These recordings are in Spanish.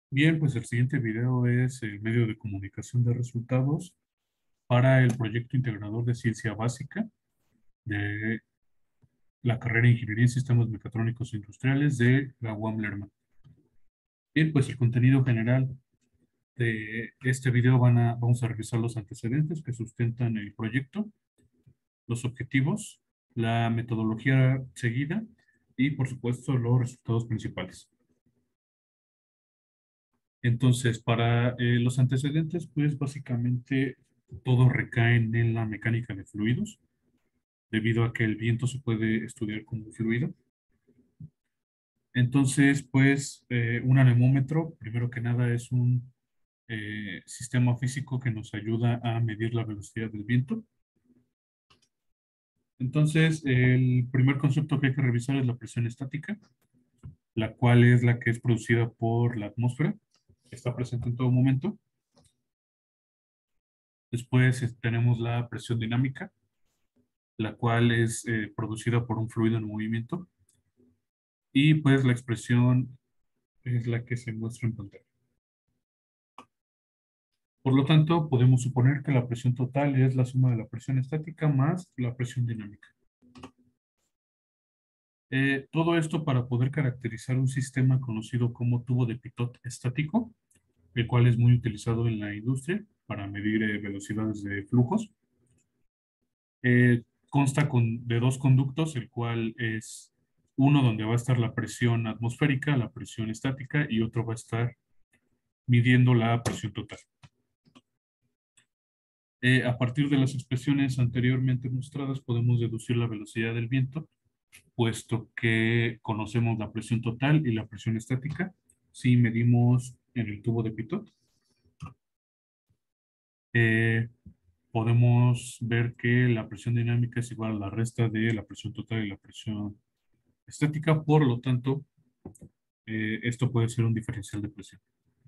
Bien, pues el siguiente video es el medio de comunicación de resultados para el proyecto integrador de ciencia básica de la carrera de Ingeniería en Sistemas Mecatrónicos e Industriales de la UAM Lerma. Bien, pues el contenido general de este video vamos a revisar los antecedentes que sustentan el proyecto, los objetivos, la metodología seguida y, por supuesto, los resultados principales. Entonces, para los antecedentes, pues básicamente todo recae en la mecánica de fluidos, debido a que el viento se puede estudiar como un fluido. Entonces, pues un anemómetro, primero que nada, es un sistema físico que nos ayuda a medir la velocidad del viento. Entonces, el primer concepto que hay que revisar es la presión estática, la cual es la que es producida por la atmósfera, que está presente en todo momento. Después tenemos la presión dinámica, la cual es producida por un fluido en movimiento. Y pues la expresión es la que se muestra en pantalla. Por lo tanto, podemos suponer que la presión total es la suma de la presión estática más la presión dinámica. Todo esto para poder caracterizar un sistema conocido como tubo de Pitot estático, el cual es muy utilizado en la industria para medir velocidades de flujos. Consta de dos conductos, el cual es uno donde va a estar la presión atmosférica, la presión estática, y otro va a estar midiendo la presión total. A partir de las expresiones anteriormente mostradas, podemos deducir la velocidad del viento, puesto que conocemos la presión total y la presión estática si medimos en el tubo de Pitot. Eh, Podemos ver que la presión dinámica es igual a la resta de la presión total y la presión estática, por lo tanto, esto puede ser un diferencial de presión.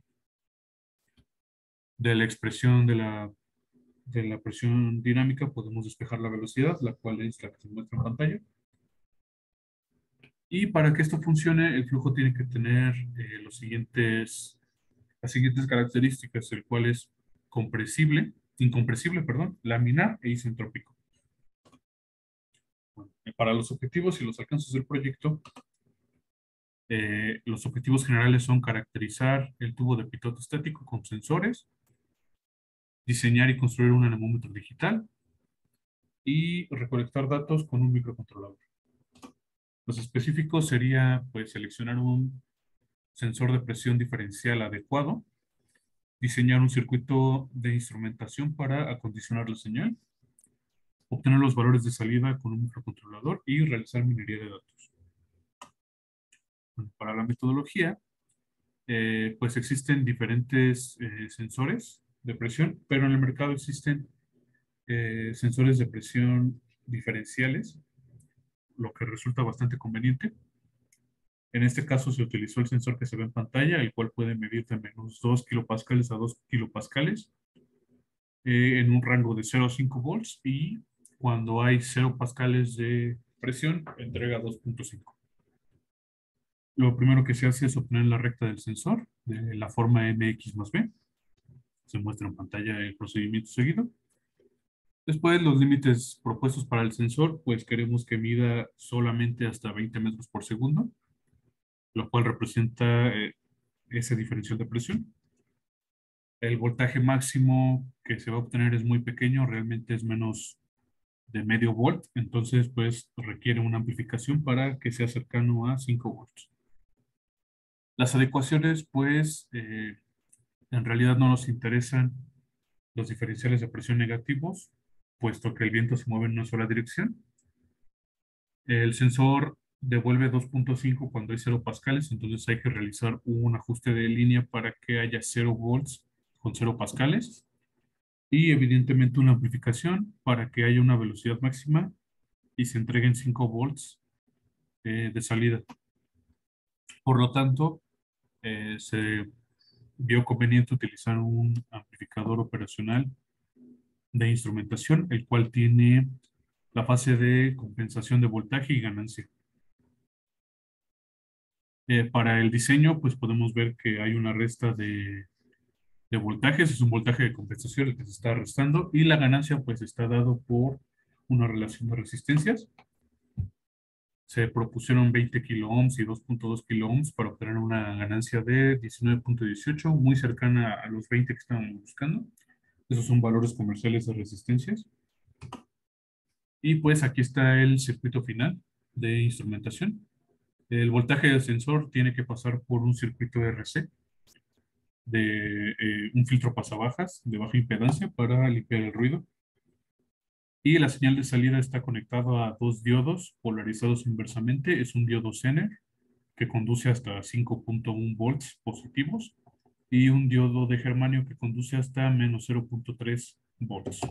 De la expresión de la presión dinámica podemos despejar la velocidad, la cual es la que se muestra en pantalla. Y para que esto funcione, el flujo tiene que tener las siguientes características, el cual es incompresible, perdón, laminar e isentrópico. Bueno, para los objetivos y los alcances del proyecto, los objetivos generales son caracterizar el tubo de Pitot estático con sensores, diseñar y construir un anemómetro digital y recolectar datos con un microcontrolador. Los específicos sería pues seleccionar un sensor de presión diferencial adecuado, diseñar un circuito de instrumentación para acondicionar la señal, obtener los valores de salida con un microcontrolador y realizar minería de datos. Bueno, para la metodología, pues existen diferentes sensores de presión, pero en el mercado existen sensores de presión diferenciales, lo que resulta bastante conveniente. En este caso se utilizó el sensor que se ve en pantalla, el cual puede medir de menos 2 kilopascales a 2 kilopascales en un rango de 0 a 5 volts, y cuando hay 0 pascales de presión, entrega 2.5. Lo primero que se hace es obtener la recta del sensor de la forma mx más b. Se muestra en pantalla el procedimiento seguido. Después, los límites propuestos para el sensor, pues queremos que mida solamente hasta 20 metros por segundo, lo cual representa ese diferencial de presión. El voltaje máximo que se va a obtener es muy pequeño, realmente es menos de medio volt, entonces pues requiere una amplificación para que sea cercano a 5 volts. Las adecuaciones, pues en realidad no nos interesan los diferenciales de presión negativos, puesto que el viento se mueve en una sola dirección. El sensor devuelve 2.5 cuando hay 0 pascales, entonces hay que realizar un ajuste de línea para que haya 0 volts con 0 pascales. Y evidentemente una amplificación para que haya una velocidad máxima y se entreguen 5 volts de salida. Por lo tanto, se vio conveniente utilizar un amplificador operacional de instrumentación, el cual tiene la fase de compensación de voltaje y ganancia. Para el diseño, pues podemos ver que hay una resta de voltajes, es un voltaje de compensación el que se está restando y la ganancia pues está dado por una relación de resistencias. Se propusieron 20 kiloohms y 2.2 kiloohms para obtener una ganancia de 19.18, muy cercana a los 20 que estábamos buscando. Esos son valores comerciales de resistencias. Y pues aquí está el circuito final de instrumentación. El voltaje del sensor tiene que pasar por un circuito RC de un filtro pasabajas de baja impedancia para limpiar el ruido. Y la señal de salida está conectada a dos diodos polarizados inversamente. Es un diodo Zener que conduce hasta 5.1 volts positivos y un diodo de germanio que conduce hasta menos 0.3 volts.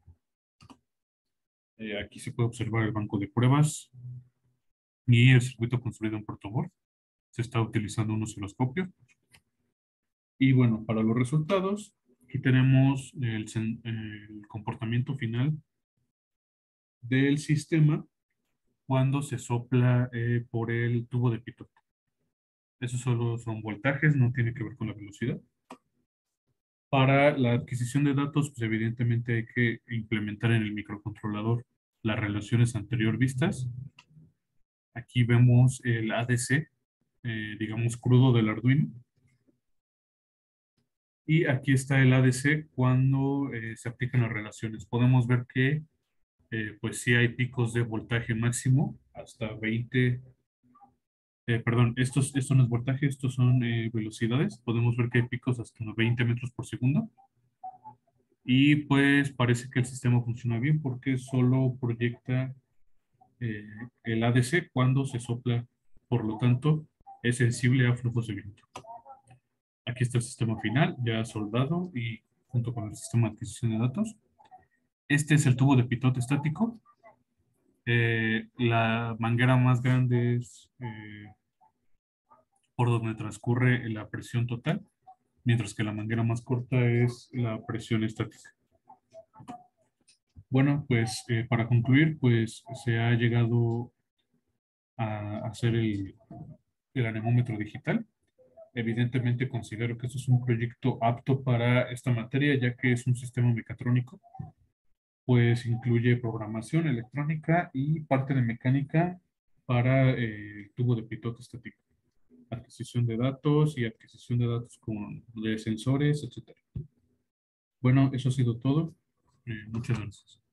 Aquí se puede observar el banco de pruebas y el circuito construido en protoboard. Se está utilizando un osciloscopio. Y bueno, para los resultados, aquí tenemos el comportamiento final del sistema cuando se sopla por el tubo de pitot. Esos solo son voltajes, no tiene que ver con la velocidad. Para la adquisición de datos, pues evidentemente hay que implementar en el microcontrolador las relaciones anterior vistas. Aquí vemos el ADC, digamos crudo del Arduino. Y aquí está el ADC cuando se aplican las relaciones. Podemos ver que pues sí hay picos de voltaje máximo hasta 20, perdón, esto no es voltaje, estos son velocidades. Podemos ver que hay picos hasta 20 metros por segundo. Y pues parece que el sistema funciona bien porque solo proyecta eh, el ADC cuando se sopla. Por lo tanto, es sensible a flujos de viento. Aquí está el sistema final, ya soldado y junto con el sistema de adquisición de datos. Este es el tubo de pitot estático. La manguera más grande es por donde transcurre la presión total, mientras que la manguera más corta es la presión estática. Bueno, pues para concluir, pues se ha llegado a hacer el anemómetro digital. Evidentemente considero que esto es un proyecto apto para esta materia, ya que es un sistema mecatrónico, pues incluye programación electrónica y parte de mecánica para el tubo de pitot estático, adquisición de datos y adquisición de datos de sensores, etcétera. Bueno, eso ha sido todo. Muchas gracias.